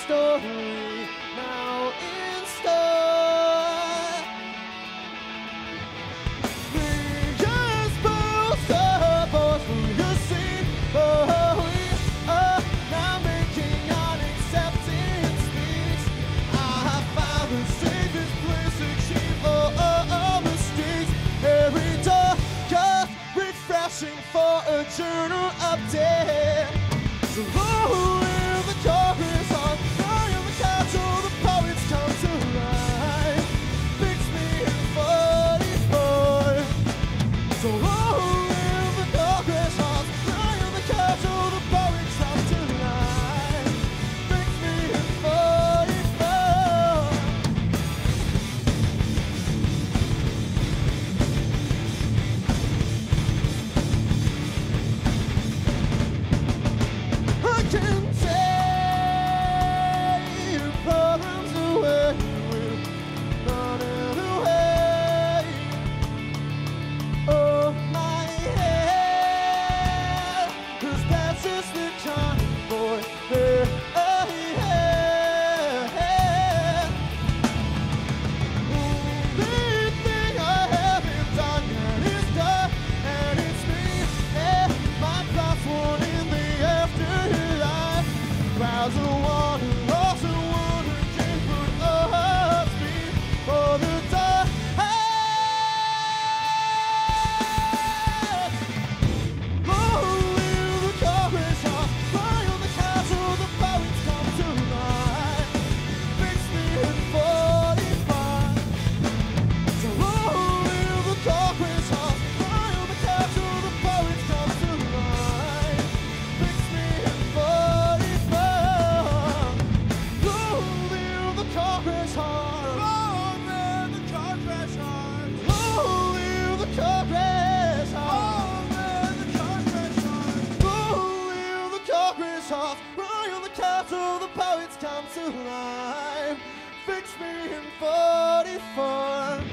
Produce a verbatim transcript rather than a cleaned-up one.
story now in store. Fingers bruised up, both from your seat. Oh, we are now making unaccepted speech. I have found the safest place to keep all our mistakes. Every door got refreshing for a journal update. So low in the chorus on high on the castle, the poets come to life. Fix me in forty-four. So low in the chorus on high on the castle, the poets come to life. Fix me in forty-four. I can take your problems away with running away. Oh, my head, 'cause that's just the kind of boy that I am. Only thing I haven't done yet is done, and it's me and my class one in the afterlife. Clouds of water, lost of water, can't put us before the tide. Low in the chorus, I'll fly on the castle, the poets come to life. Fix me in forty-five. So low in the chorus, I'll fly on the castle, the poets come to life. Fix me in forty-five. Low in the chorus, I'll low in the chorus, I'll low in the chorus, I'll low in the chorus, I'll low in the chorus, I'll fly on the castle, the poets come to life. Fix me in forty-four.